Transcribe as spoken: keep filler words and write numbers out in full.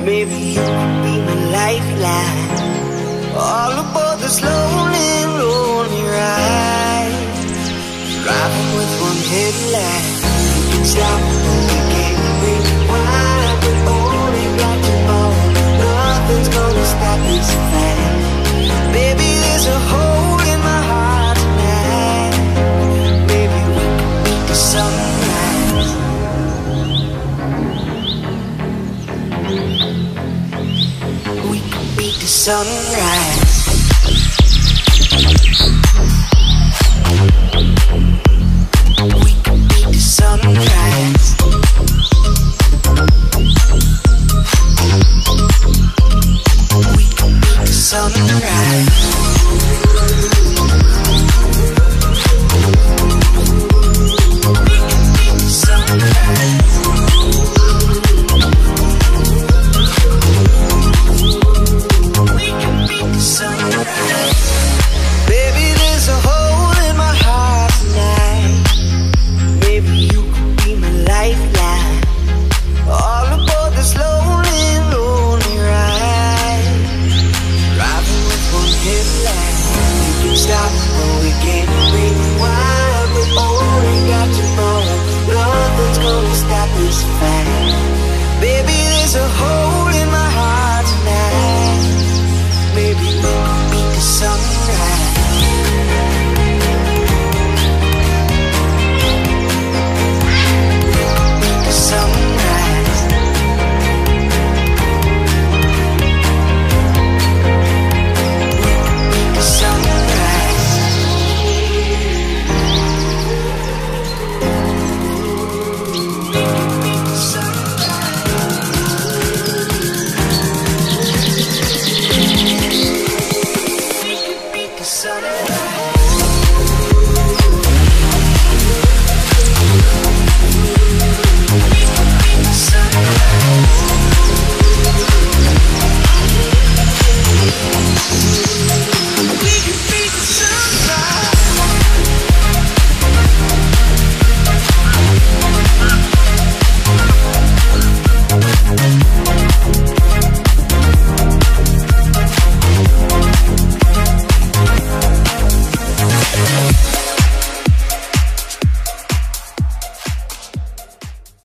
Maybe you could be my lifeline. All aboard this lonely, lonely ride. Driving with one headlight. We can stop, we can rewind. We've only got tomorrow. Nothing's gonna stop this fight. Baby, there's a hole in my heart tonight. Maybe we could beat the sunrise. We could beat the sunrise.